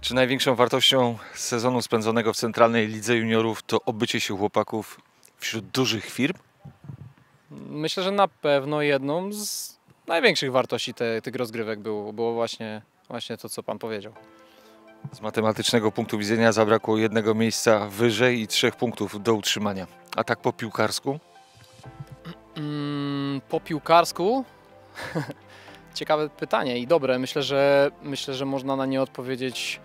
Czy największą wartością sezonu spędzonego w Centralnej Lidze Juniorów to obycie się chłopaków wśród dużych firm? Myślę, że na pewno jedną z największych wartości tych rozgrywek było właśnie to, co Pan powiedział. Z matematycznego punktu widzenia zabrakło jednego miejsca wyżej i 3 punktów do utrzymania. A tak po piłkarsku? Po piłkarsku? Ciekawe pytanie i dobre. Myślę, że można na nie odpowiedzieć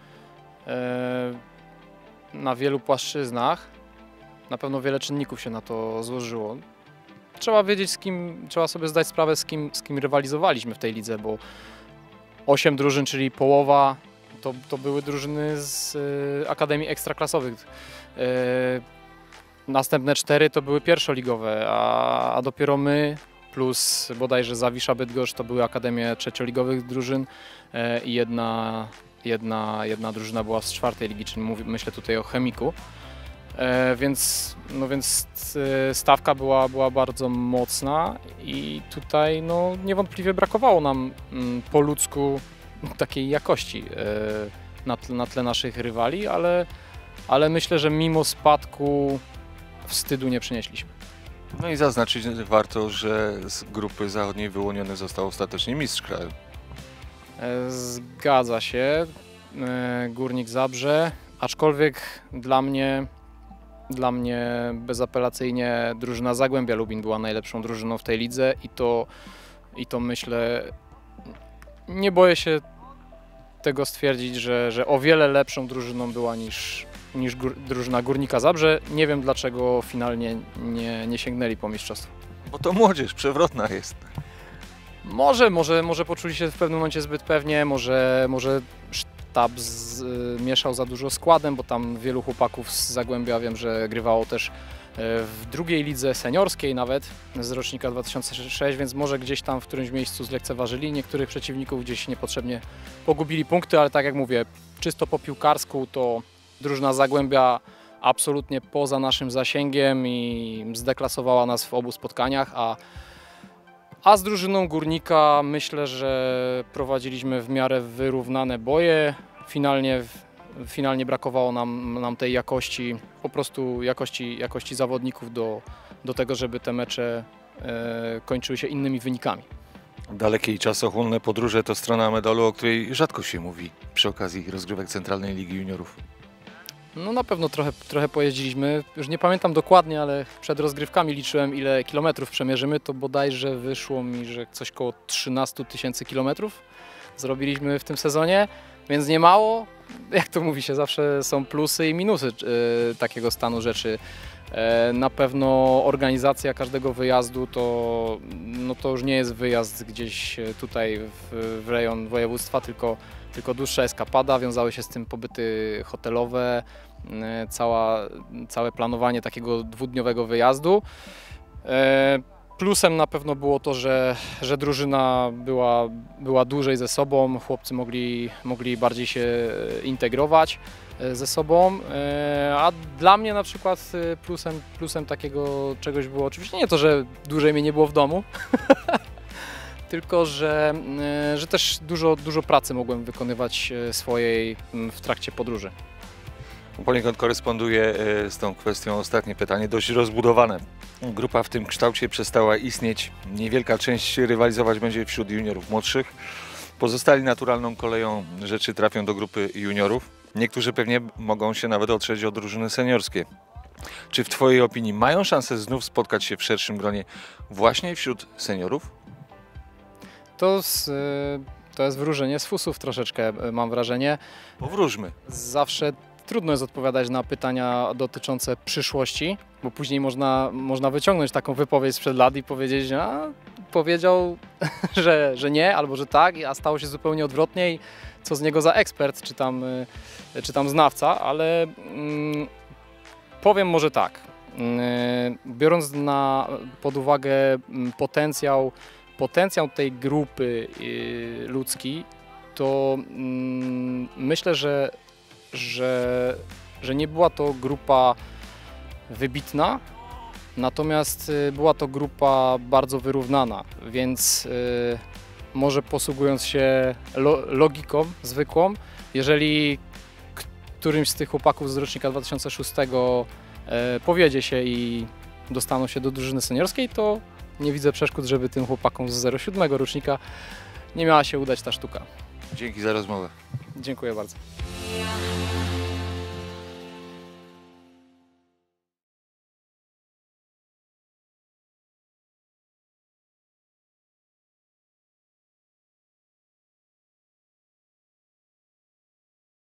na wielu płaszczyznach. Na pewno wiele czynników się na to złożyło. Trzeba wiedzieć, trzeba sobie zdać sprawę, z kim rywalizowaliśmy w tej lidze, bo 8 drużyn, czyli połowa, to były drużyny z akademii ekstraklasowych. Następne 4 to były pierwszoligowe, a dopiero my plus bodajże Zawisza Bydgoszcz to były akademie trzecioligowych drużyn i jedna drużyna była z 4. ligi, czyli myślę tutaj o Chemiku. Więc stawka była bardzo mocna i tutaj niewątpliwie brakowało nam po ludzku takiej jakości na tle naszych rywali, ale myślę, że mimo spadku wstydu nie przynieśliśmy. No i zaznaczyć warto, że z grupy zachodniej wyłoniony został ostatecznie mistrz kraju. Zgadza się, Górnik Zabrze, aczkolwiek dla mnie bezapelacyjnie drużyna Zagłębia Lubin była najlepszą drużyną w tej lidze i to myślę, nie boję się tego stwierdzić, że o wiele lepszą drużyną była niż drużyna Górnika Zabrze. Nie wiem, dlaczego finalnie nie sięgnęli po mistrzostwo. Bo to młodzież przewrotna jest. Może poczuli się w pewnym momencie zbyt pewnie, może sztab mieszał za dużo składem, bo tam wielu chłopaków z Zagłębia wiem, że grywało też w drugiej lidze seniorskiej nawet z rocznika 2006, więc może gdzieś tam w którymś miejscu zlekceważyli niektórych przeciwników, gdzieś niepotrzebnie pogubili punkty, ale tak jak mówię, czysto po piłkarsku to drużyna Zagłębia absolutnie poza naszym zasięgiem i zdeklasowała nas w obu spotkaniach, a z drużyną Górnika myślę, że prowadziliśmy w miarę wyrównane boje. Finalnie brakowało nam tej jakości, po prostu jakości zawodników do tego, żeby te mecze kończyły się innymi wynikami. Dalekie i czasochłonne podróże to strona medalu, o której rzadko się mówi przy okazji rozgrywek Centralnej Ligi Juniorów. No na pewno trochę pojeździliśmy, już nie pamiętam dokładnie, ale przed rozgrywkami liczyłem, ile kilometrów przemierzymy, to bodajże wyszło mi, że coś koło 13 000 kilometrów zrobiliśmy w tym sezonie, więc nie mało. Jak to mówi się, zawsze są plusy i minusy takiego stanu rzeczy. Na pewno organizacja każdego wyjazdu to już nie jest wyjazd gdzieś tutaj w rejon województwa, tylko dłuższa eskapada, wiązały się z tym pobyty hotelowe, całe planowanie takiego dwudniowego wyjazdu. Plusem na pewno było to, że drużyna była dłużej ze sobą, chłopcy mogli bardziej się integrować ze sobą, a dla mnie na przykład plusem takiego czegoś było oczywiście nie to, że dłużej mnie nie było w domu, tylko że też dużo pracy mogłem wykonywać swojej w trakcie podróży. Poniekąd koresponduje z tą kwestią ostatnie pytanie, dość rozbudowane. Grupa w tym kształcie przestała istnieć, niewielka część rywalizować będzie wśród juniorów młodszych. Pozostali naturalną koleją rzeczy trafią do grupy juniorów. Niektórzy pewnie mogą się nawet otrzeć o drużyny seniorskie. Czy w Twojej opinii mają szansę znów spotkać się w szerszym gronie właśnie wśród seniorów? To jest wróżenie z fusów troszeczkę, mam wrażenie. Powróżmy. Zawsze trudno jest odpowiadać na pytania dotyczące przyszłości, bo później można wyciągnąć taką wypowiedź sprzed lat i powiedzieć, powiedział, że nie albo że tak, a stało się zupełnie odwrotnie i co z niego za ekspert czy tam znawca, ale powiem może tak, biorąc pod uwagę potencjał tej grupy ludzkiej, to myślę, że nie była to grupa wybitna, natomiast była to grupa bardzo wyrównana, więc może posługując się logiką zwykłą, jeżeli którymś z tych chłopaków z rocznika 2006 powiedzie się i dostaną się do drużyny seniorskiej, to nie widzę przeszkód, żeby tym chłopakom z 07 rocznika nie miała się udać ta sztuka. Dzięki za rozmowę. Dziękuję bardzo.